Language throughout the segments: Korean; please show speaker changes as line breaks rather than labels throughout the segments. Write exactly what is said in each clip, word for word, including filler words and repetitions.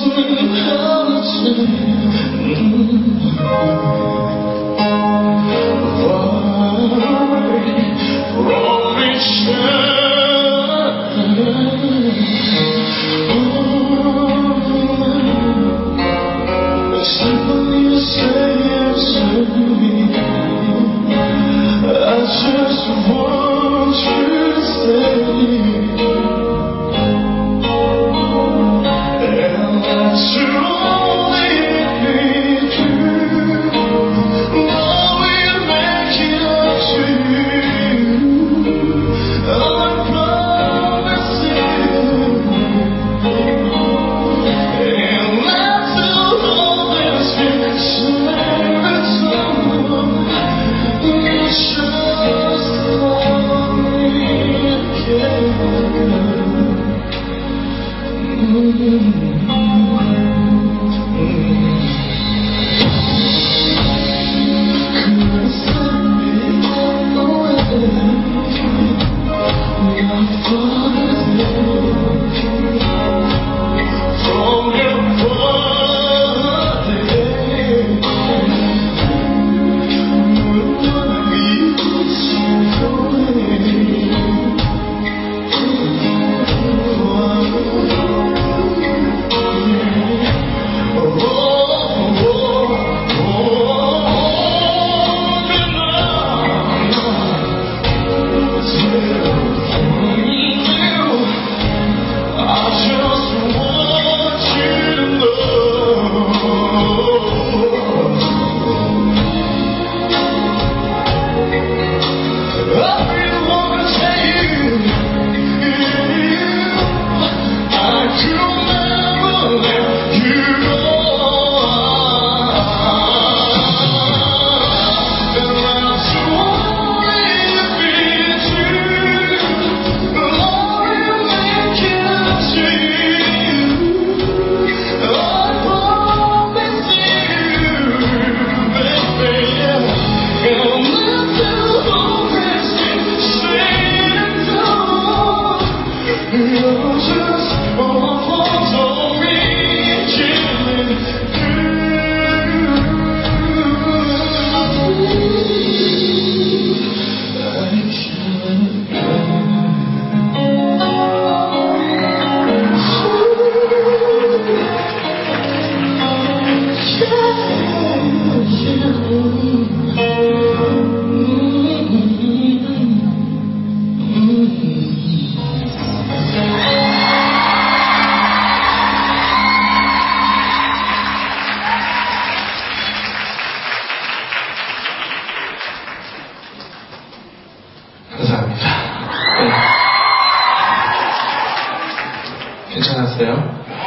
괜찮았어요?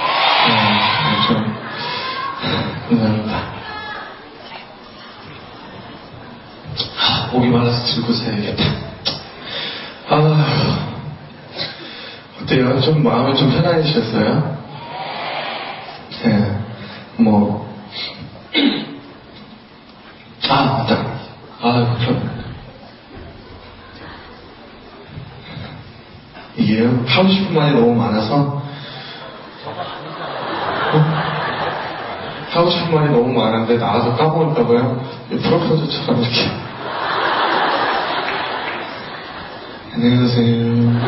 네, 좀 감사합니다. 목이 말라서 들고 자야겠다. 아, 어때요? 좀 마음이 좀 편안해지셨어요? 네, 뭐, 아, 맞다. 아, 그럼. 이게요, 하고 싶은 말이 너무 많아서, 어? 하고 싶은 말이 너무 많은데 나와서 까먹을까봐요. 프로포즈처럼 이렇게. 안녕히 가세요.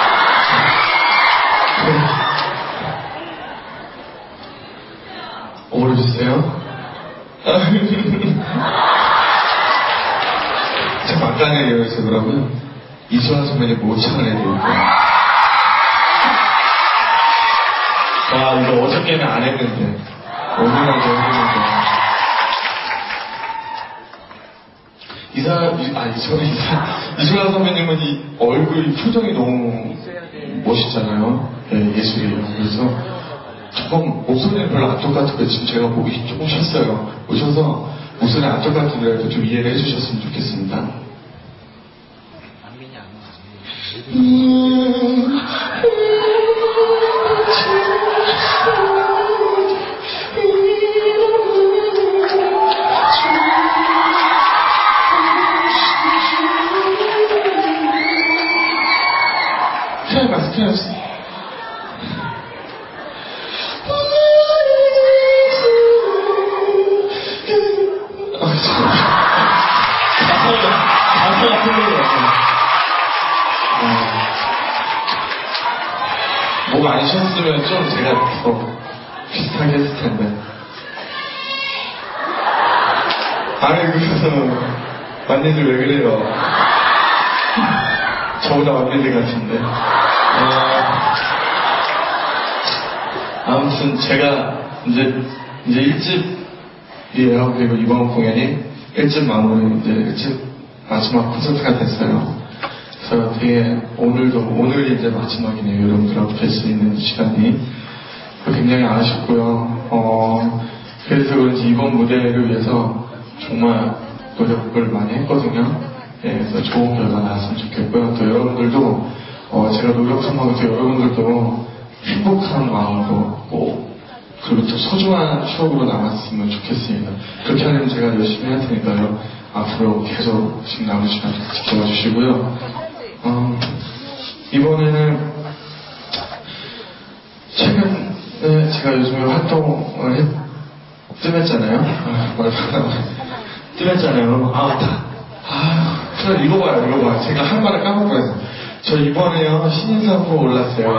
오래됐어요? 제 막간에 이러시더라고요. 이수환 선배님 모창을 해드릴게요. 와, 이거 어저께는 안 했는데. 오늘만 더 했는데. 이사, 아, 이수환, 이사, 이수환 선배님은 이 얼굴 표정이 너무 멋있잖아요. 네, 예술이에요. 그래서 조금 목소리는 별로 안 똑같은데 지금 제가 보기 조금 쉬었어요. 오셔서 목소리 안 똑같은데라도 좀 이해를 해주셨으면 좋겠습니다. 큰일 났어, 큰일 났어. 목 안 쉬었으면 좀 제가 더 비슷하게 했을 텐데. 아니, 그래서, 만니들 왜 그래요? 저보다 만니들 같은데. 어, 아무튼 제가 이제, 이제 일집이에요. 그리고 이번 공연이 일집 마무리, 이제 일집 마지막 콘서트가 됐어요. 그래서 되게 오늘도, 오늘이 이제 마지막이네요. 여러분들하고 뵐 수 있는 시간이. 굉장히 아쉽고요. 어, 그래서 그런지 이번 무대를 위해서 정말 노력을 많이 했거든요. 예, 그래서 좋은 결과 나왔으면 좋겠고요. 또 여러분들도, 어, 제가 노력하면 또 여러분들도 행복한 마음으로 꼭, 그리고 또 소중한 추억으로 남았으면 좋겠습니다. 그렇게 하려면 제가 열심히 할 테니까요. 앞으로 계속 지금 남은 시간 지켜봐 주시고요. 어, 이번에는 최근에 제가 요즘에 활동을 했, 뜸했잖아요. 아, 말하다가 뜸했잖아요. 아, 맞다. 아, 그래, 읽어봐요, 읽어봐요. 제가 한 말을 까먹고요. 저 이번에요, 신인상 후보 올랐어요.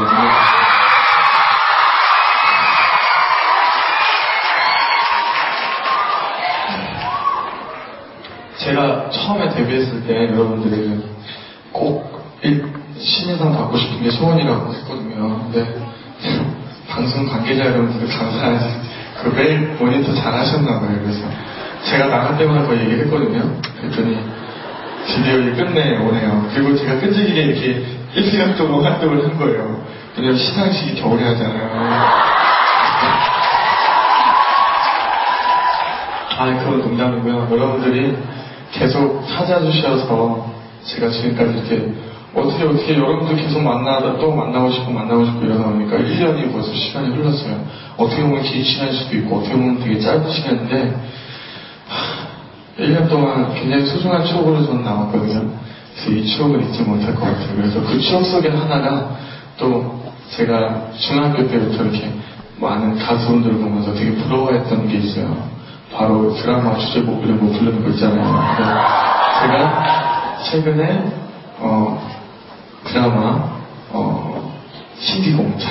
제가 처음에 데뷔했을 때 여러분들이 꼭 신인상 받고 싶은 게 소원이라고 했거든요. 근데 방송 관계자 여러분들 감사하지. 그 매일 모니터 잘 하셨나봐요. 그래서 제가 나갈 때마다 거의 얘기를 했거든요. 그랬더니 드디어 이 끝내 오네요. 그리고 제가 끈질기게 이렇게 일 시간 동안 활동을 한 거예요. 왜냐면 시상식이 겨울에 하잖아요. 아, 그건 농담이고요. 여러분들이 계속 찾아주셔서 제가 지금까지 이렇게 어떻게 어떻게 여러분들 계속 만나다 또 만나고 싶고 만나고 싶고 이러다 보니까 일 년이 벌써 시간이 흘렀어요. 어떻게 보면 긴 시간일 수도 있고 어떻게 보면 되게 짧은 시간인데 일 년 동안 굉장히 소중한 추억으로 저는 남았거든요. 그래서 이 추억을 잊지 못할 것 같아요. 그래서 그 추억 속에 하나가 또 제가 중학교 때부터 이렇게 많은 가수분들을 보면서 되게 부러워했던 게 있어요. 바로 드라마 주제곡 이런 거 부르는 거 있잖아요. 제가 최근에 어, 드라마 어, 씨디 공장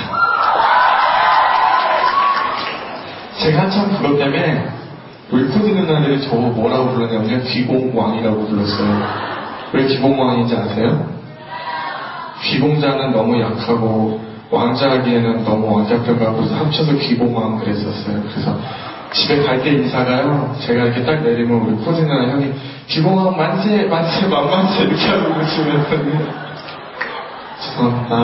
제가 한참 그것 때문에 우리 코디 누나들이 저거 뭐라고 불렀냐면 귀공왕이라고 불렀어요. 왜 귀공왕인지 아세요? 귀공자는 너무 약하고 왕자하기에는 너무 왕자병 그래서 합쳐서 귀공왕 그랬었어요. 그래서 집에 갈 때 인사가요. 제가 이렇게 딱 내리면 우리 코디 누나 형이 귀공왕 만세 만세 만만세 이렇게 하고 계시면 죄송합니다.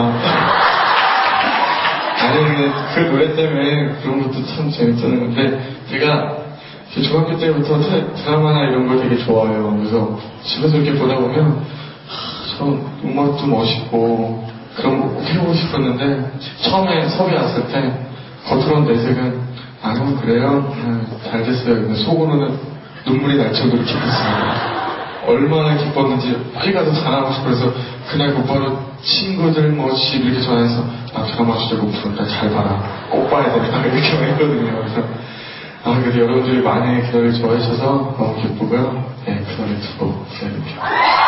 아니 근데 그 노래 때문에 그런 것도 참 재밌었는데 제가 중학교 때부터 드라마나 이런 걸 되게 좋아해요. 그래서 집에서 이렇게 보다 보면 하, 저 음악도 멋있고 그런 거 꼭 해보고 싶었는데 처음에 섭외 왔을 때 겉으로는 내색은 아 형 그래요? 네, 잘 됐어요. 근데 속으로는 눈물이 날 정도로 기뻤습니다. 얼마나 기뻤는지 빨리 가서 자랑하고 싶어 해서 그날 곧바로 친구들 뭐 집 이렇게 전화해서 나 드라마 주제곡 부른다 잘 봐라 꼭 봐야 된다 이렇게 했거든요. 그래서 아 그래도 여러분들이 많이 그 노래 좋아해 주셔서 너무 기쁘고요. 네, 그 노래 듣고 기다릴게요.